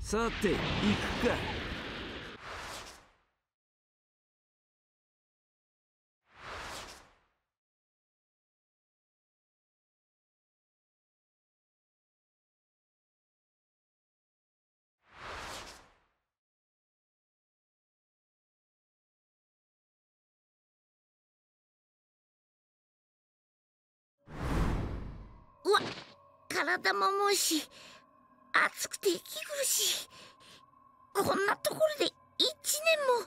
さて行くか。 うわ、体も重いし暑くて息苦しい。こんなところで1年も。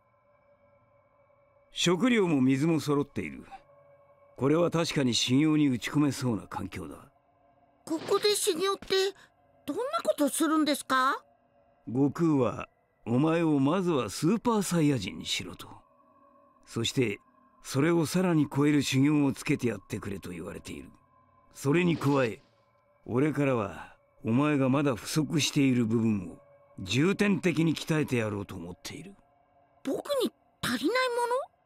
食料も水も揃っている。これは確かに修行に打ち込めそうな環境だ。 ここで修行ってどんなことするんですか？ 悟空はお前をまずはスーパーサイヤ人にしろと。そしてそれをさらに超える修行をつけてやってくれと言われている。それに加え俺からはお前がまだ不足している部分を重点的に鍛えてやろうと思っている。 僕に足りないもの？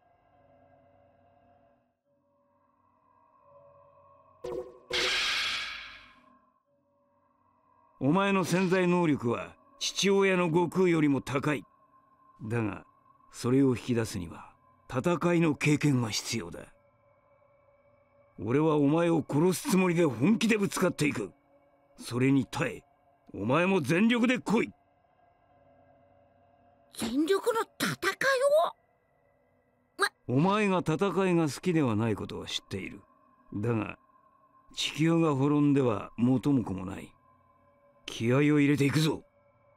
お前の潜在能力は父親の悟空よりも高い。だがそれを引き出すには戦いの経験が必要だ。俺はお前を殺すつもりで本気でぶつかっていく。それに耐えお前も全力で来い。 全力の戦いを？ お前が戦いが好きではないことは知っている。だが地球が滅んでは元も子もない。気合を入れていくぞ。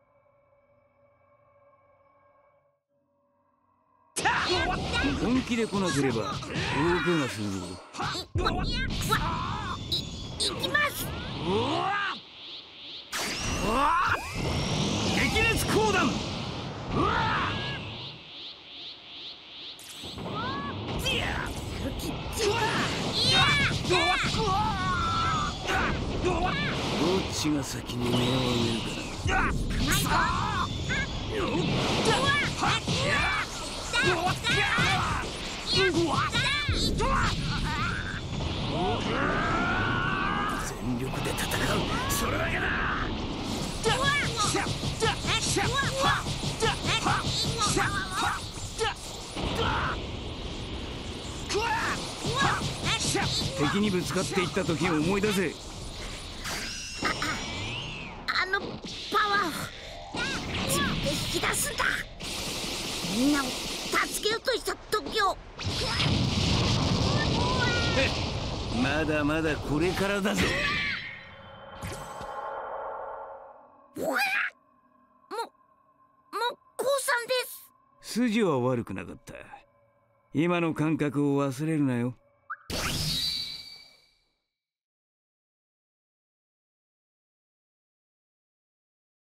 本気で来なければ大怪我するぞ。 行きます。 激烈講談。どっちが先に目を上げるかな。全力で戦う、それだけだ。敵にぶつかっていった時を思い出せ。 あのパワーを自分で引き出すんだ。みんなを助けようとした時を。 まだまだこれからだぞ。 もう降参です。 筋は悪くなかった。今の感覚を忘れるなよ。